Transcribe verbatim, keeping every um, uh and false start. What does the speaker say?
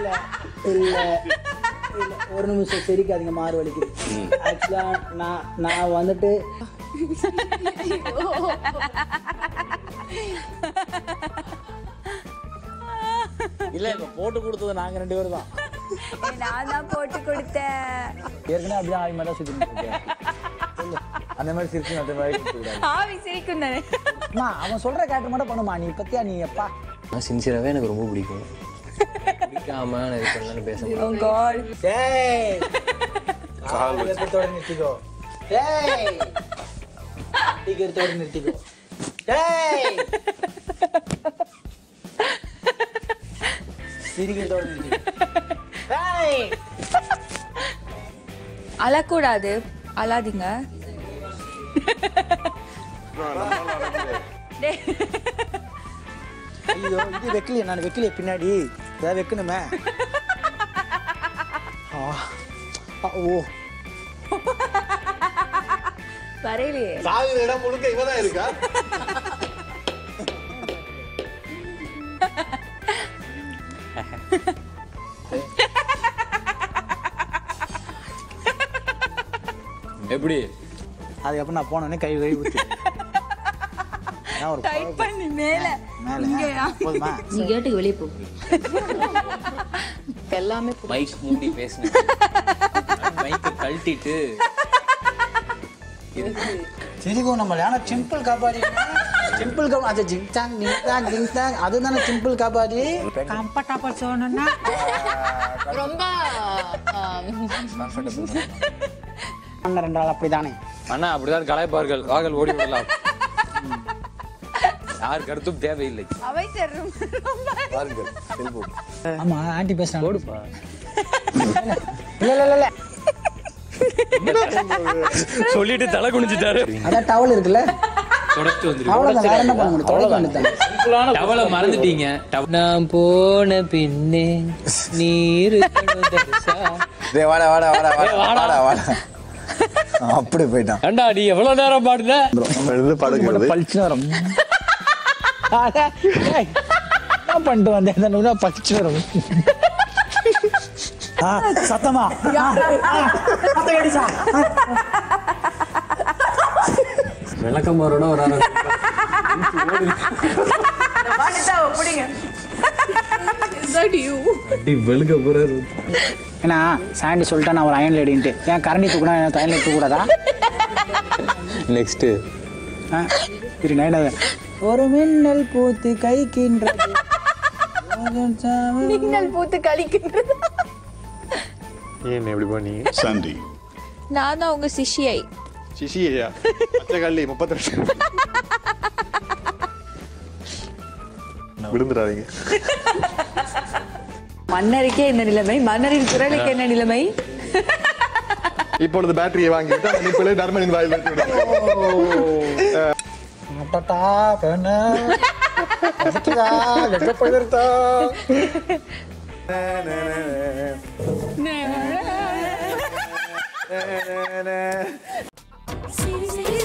இல்ல இல்ல இல்ல ஒரு நிமிஷம் சிரிக்காதீங்க, மாறு வலிக்குது. ஆக்சுவலா நான் நான் வந்துட்டு இல்ல இப்ப போட்டு கொடுத்தது நாங்க ரெண்டு பேரும் தான். நான் தான் போட்டு கொடுத்தேன். ஏற்கனவே அப்படியே ஆவி மாதிரி சுத்தி அந்த மாதிரி சிரிச்சு அந்த மாதிரி ஆவி சிரிக்கும் தானே. அவன் சொல்ற கேரக்டர் மட்டும் பண்ணுமா நீ பத்தியா நீ எப்பா. சின்சியராகவே எனக்கு ரொம்ப பிடிக்கும். பிடிக்காம நான் இது பண்ணலான்னு பேச முடியும். Oh God. டேய் கால் எடுத்தோட நிறுத்திக்கோ. டேய் டீ எடுத்தோட நிறுத்திக்கோ. டேய் சிரிக்கிறதோட நிறுத்திக்கோ. டேய் அழக்கூடாது, அழாதீங்க. ஐயோ இது வைக்கலையே, நான் வைக்கலையே பின்னாடி ஏதாவது வைக்கணுமே. ஓ வரையிலையே சாகுற இடம் முழுக்க இவதான் இருக்கா? எப்படி அதுக்கப்புறம் நான் போனோடனே கை கை ஊற்றி டைட் பண்ணி மேல போதுமா? நீ கேட்டுக்கு வெளியே போ. எல்லாமே மைக் மூடி பேசுனேன். மைக்கை கழட்டிட்டு சிரிக்கும் நம்ம. ஆனா சிம்பிள் காப்பாடி சிம்பிள் காப்பா அது ஜிங் சாங் ஜிங் சாங் ஜிங் சாங் அதுதானே சிம்பிள் காப்பாடி. கம்ஃபர்டபுள் சொன்னா ரொம்ப அண்ணா ரெண்டு நாள் அப்படிதானே. அண்ணா அப்படிதான் கலாய்ப்பார்கள். வாங்கள் ஓடி விடலாம். யார் கருத்தும் தேவையில்லை. அவை தரும். வாருங்கள் செல்வோம். ஆமா ஆண்டி பேசுறாங்க. ஓடுப்பா. இல்ல இல்ல இல்ல சொல்லிட்டு தலை குனிஞ்சிட்டாரு. அதான் டவல் இருக்குல்ல, தொடச்சு வந்துரு. அவ்வளவுதான். வேற என்ன பண்ண முடியும்? தொடக்க வேண்டியதுதான். டவலை மறந்துட்டீங்க. நான் போன பின்னே நீர் வாடா வாடா வாடா வாடா வாடா அப்படி போயிட்டான். ஏண்டா நீ எவ்வளவு நேரம் பாடுத? படுக்கிறது பளிச்சு வரும். என்ன பண்ணிட்டு வந்தேன் பளிச்சு வரும். சத்தமா விளக்கம் போறோட ஒரு அடி வெளுக்க போறாரு. ஏன்னா சாண்டி சொல்லிட்டா நான் ஒரு அயன் லேடின்ட்டு. ஏன் கரண்டி தூக்குனா அயன் லேடி தூக்கூடாதா? நெக்ஸ்ட் சரி நான் ஒரு மின்னல் பூத்து கைக்கின்றது. மின்னல் பூத்து கழிக்கின்றது. ஏன் எப்படி பண்ணி சாண்டி? நான் தான் உங்க சிஷியை. சிஷியா பச்சை கல்லி முப்பத்தி ரெண்டு விழுந்துடாதீங்க. மன்னருக்கே என்ன நிலைமை, மன்னரின் குரலுக்கு என்ன நிலைமை? இப்பொழுது பேட்டரியை வாங்கிட்டு இப்பொழுது டர்மனின் வாயில் வைத்து சிரி சிரி